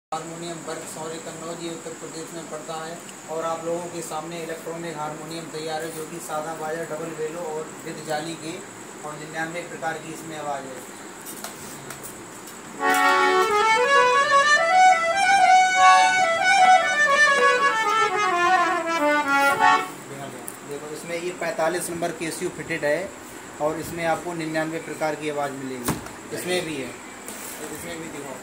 Harmonium work sorry Kannauj Uttar Pradesh में पड़ता है। और आप लोगों के सामने इलेक्ट्रॉनिक हारमोनियम तैयार है, जो कि सादा बाजा, डबल वेलो और विद जाली के, और 99 प्रकार की इसमें आवाज़ है। देखो इसमें ये 45 नंबर केसियो फिटेड है, और इसमें आपको 99 प्रकार की आवाज़ मिलेगी। इसमें भी है, इसमें भी देखो।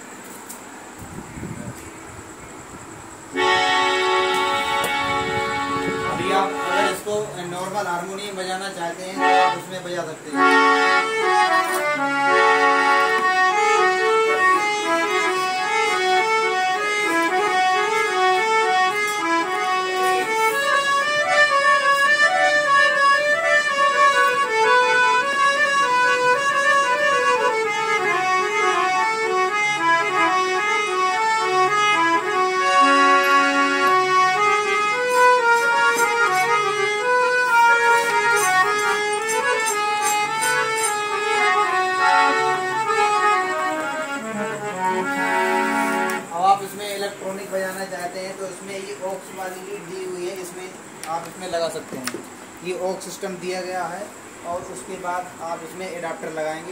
अभी आप अगर इसको नॉर्मल हारमोनियम बजाना चाहते हैं तो आप उसमें बजा सकते हैं। आप इसमें इलेक्ट्रॉनिक बजाना चाहते हैं तो इसमें ये ऑक्स वाली लीड दी हुई है, इसमें आप इसमें लगा सकते हैं। ये ऑक्स सिस्टम दिया गया है, और उसके बाद आप इसमें एडाप्टर लगाएंगे,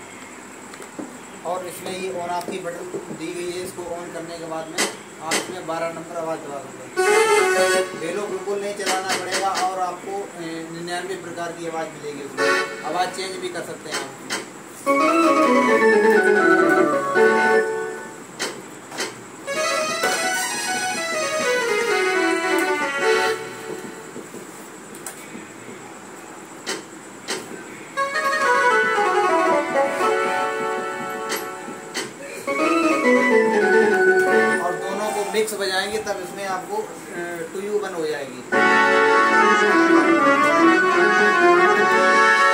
और इसमें ये ऑन ऑफ की बटन दी गई है। इसको ऑन करने के बाद में आप इसमें 12 नंबर आवाज़ दबा सकते हैं। वेलो बिल्कुल नहीं चलाना पड़ेगा, और आपको 99 प्रकार की आवाज़ मिलेगी। उसमें आवाज़ चेंज भी कर सकते हैं आप। मिक्स बजाएंगे तब इसमें आपको 2U1 हो जाएगी।